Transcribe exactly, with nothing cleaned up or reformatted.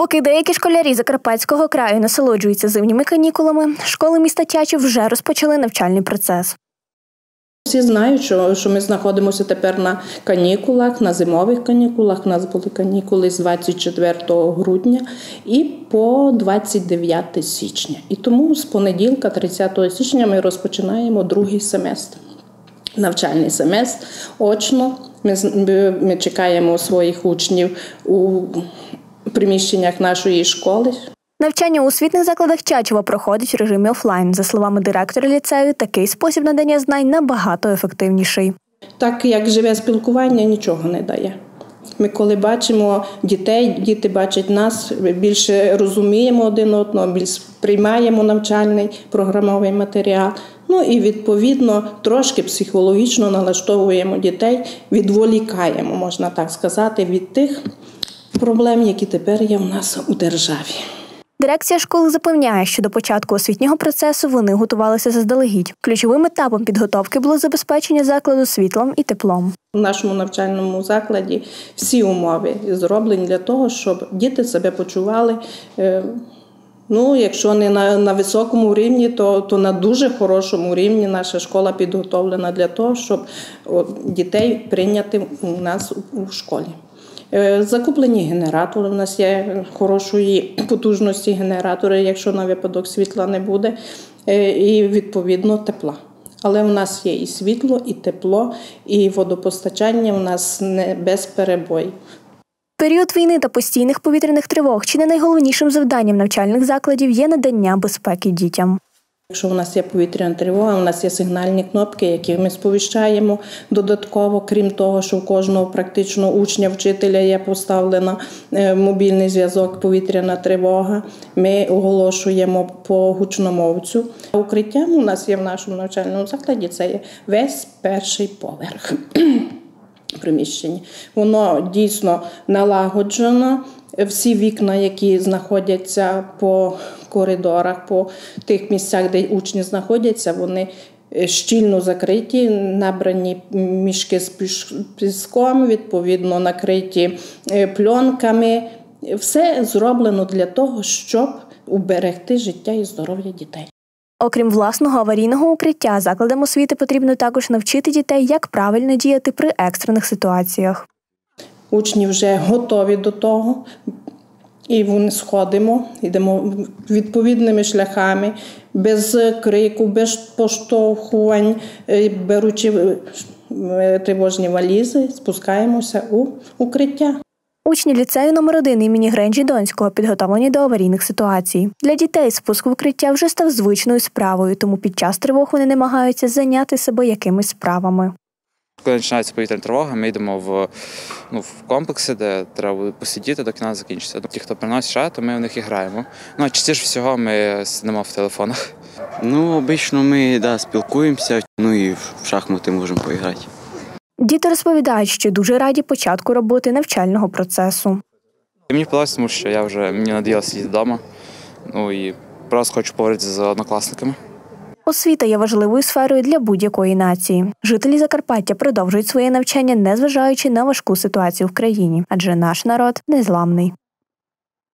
Поки деякі школярі Закарпатського краю насолоджуються зимніми канікулами, школи міста Тячів вже розпочали навчальний процес. Всі знають, що, що ми знаходимося тепер на канікулах, на зимових канікулах. У нас були канікули з двадцять четвертого грудня і по двадцять дев'яте січня. І тому з понеділка, тридцятого січня, ми розпочинаємо другий семестр. Навчальний семестр очно. Ми, ми чекаємо своїх учнів у приміщеннях нашої школи. Навчання у освітніх закладах Тячева проходить в режимі офлайн. За словами директора ліцею, такий спосіб надання знань набагато ефективніший. Так як живе спілкування, нічого не дає. Ми коли бачимо дітей, діти бачать нас, більше розуміємо один одного, більше приймаємо навчальний програмовий матеріал. Ну і відповідно трошки психологічно налаштовуємо дітей, відволікаємо, можна так сказати, від тих проблем, які тепер є у нас у державі. Дирекція школи запевняє, що до початку освітнього процесу вони готувалися заздалегідь. Ключовим етапом підготовки було забезпечення закладу світлом і теплом. У нашому навчальному закладі всі умови зроблені для того, щоб діти себе почували, ну, якщо не на, на високому рівні, то, то на дуже хорошому рівні. Наша школа підготовлена для того, щоб от, дітей прийняти у нас у школі. Закуплені генератори, у нас є хорошої потужності генератори, якщо на випадок світла не буде, і відповідно тепла. Але у нас є і світло, і тепло, і водопостачання у нас не без перебоїв. Період війни та постійних повітряних тривог чи не найголовнішим завданням навчальних закладів є надання безпеки дітям. Якщо у нас є повітряна тривога, у нас є сигнальні кнопки, які ми сповіщаємо додатково, крім того, що у кожного практично учня, вчителя є поставлено мобільний зв'язок, повітряна тривога. Ми оголошуємо по гучномовцю. Укриттям у нас є в нашому навчальному закладі, це є весь перший поверх приміщення. Воно дійсно налагоджено. Всі вікна, які знаходяться по коридорах, по тих місцях, де учні знаходяться, вони щільно закриті, набрані мішки з піском, відповідно накриті пленками. Все зроблено для того, щоб уберегти життя і здоров'я дітей. Окрім власного аварійного укриття, закладам освіти потрібно також навчити дітей, як правильно діяти при екстрених ситуаціях. Учні вже готові до того, і вони сходимо, йдемо відповідними шляхами, без крику, без поштовхувань, беручи тривожні валізи, спускаємося у укриття. Учні ліцею номер один імені Гренджі Донського підготовлені до аварійних ситуацій. Для дітей спуск в укриття вже став звичною справою, тому під час тривог вони намагаються зайняти себе якимись справами. Коли починається повітряна тривога, ми йдемо в, ну, в комплекси, де треба посидіти, доки вона закінчиться. Ті, хто приносить шар, то ми в них і граємо. Ну, а частіше всього ми сидимо в телефонах. Ну, обично ми да, спілкуємося, ну і в шахмати можемо поіграти. Діти розповідають, що дуже раді початку роботи навчального процесу. Мені подобається, тому що я вже, мені надоїло сидіти вдома, ну і просто хочу поговорити з однокласниками. Освіта є важливою сферою для будь-якої нації. Жителі Закарпаття продовжують своє навчання, незважаючи на важку ситуацію в країні, адже наш народ незламний.